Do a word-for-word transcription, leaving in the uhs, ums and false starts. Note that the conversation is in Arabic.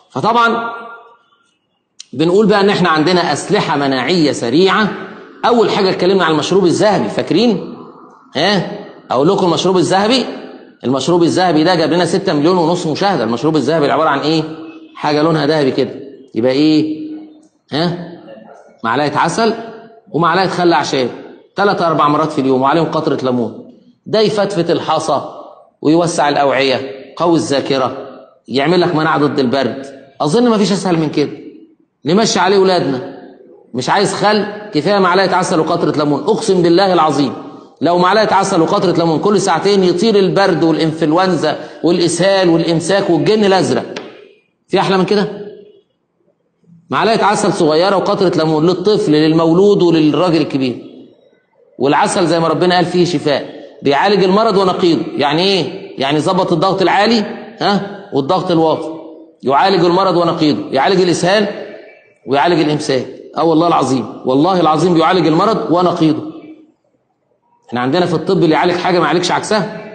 فطبعا بنقول بقى ان احنا عندنا اسلحه مناعيه سريعه. اول حاجه اتكلمنا عن المشروب الذهبي، فاكرين؟ ها اقول لكم المشروب الذهبي. المشروب الذهبي ده جاب لنا ستة مليون ونص مشاهده. المشروب الذهبي عباره عن ايه؟ حاجه لونها ذهبي كده، يبقى ايه؟ ها معلقه عسل ومعلقه خل اعشاب ثلاث اربع مرات في اليوم، وعليهم قطره ليمون. ده يفتفت الحصى ويوسع الاوعيه، قوي الذاكره، يعمل لك مناعه ضد البرد. اظن ما فيش اسهل من كده نمشي عليه ولادنا. مش عايز خل، كفايه معلقه عسل وقطره ليمون. اقسم بالله العظيم لو معلقه عسل وقطره ليمون كل ساعتين يطير البرد والانفلونزا والاسهال والامساك والجن الازرق. في احلى من كده؟ معلقه عسل صغيره وقطره ليمون للطفل للمولود وللراجل الكبير. والعسل زي ما ربنا قال فيه شفاء، بيعالج المرض ونقيضه. يعني ايه؟ يعني يظبط الضغط العالي ها والضغط الواطي، يعالج المرض ونقيضه، يعالج الاسهال ويعالج الامساك. اه والله العظيم، والله العظيم بيعالج المرض ونقيضه. احنا عندنا في الطب اللي يعالج حاجه ما يعالجش عكسها.